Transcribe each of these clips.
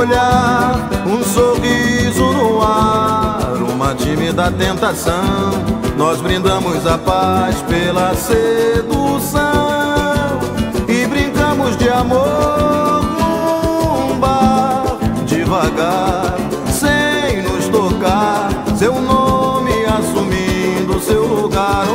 olhar, um sorriso no ar, uma tímida tentação. Nós brindamos a paz pela sedução e brincamos de amor num bar, devagar, sem nos tocar, seu nome assumindo seu lugar.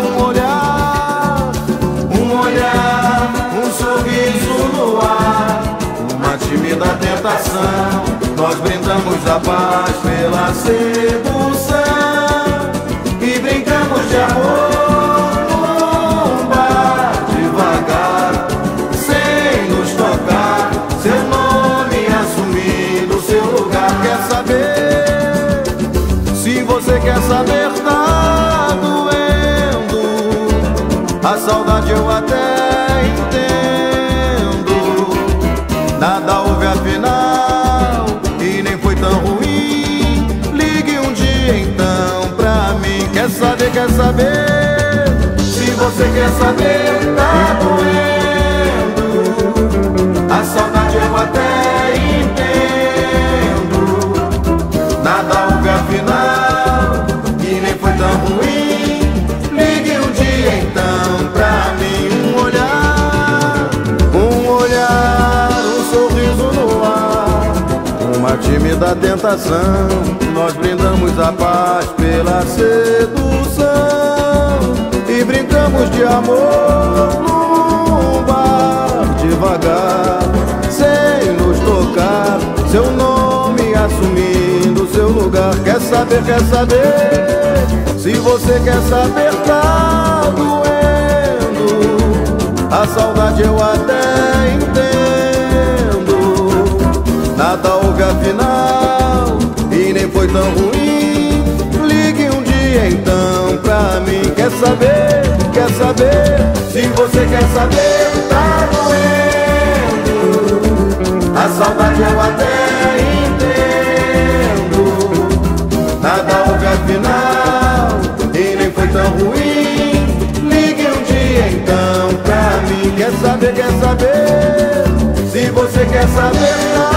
Um sorriso no ar, uma tímida tentação. Nós brindamos a paz pela sedução e brincamos de amor num bar, devagar, sem nos tocar, seu nome assumindo seu lugar. Quer saber? Se você quer saber, tá doendo. A saudade eu até entendo. Nada houve afinal e nem foi tão ruim. Ligue um dia então pra mim. Quer saber, quer saber? Se você quer saber, tá doendo. A saudade eu até entendo. Nada houve afinal e nem foi tão ruim. Ligue um dia então pra mim. Um olhar, um sorriso no ar, uma tímida tentação. Nós brindamos a paz pela sedução e brincamos de amor num bar, devagar, sem nos tocar, seu nome assumindo seu lugar. Quer saber, quer saber? Se você quer saber, tá doendo. A saudade eu até entendo. Nada houve afinal e nem foi tão ruim. Ligue um dia então pra mim. Quer saber, quer saber? Se você quer saber, tá doendo. A saudade eu até entendo. Nada houve afinal e nem foi tão ruim. Ligue um dia então pra mim. Quer saber, quer saber? Se você quer saber,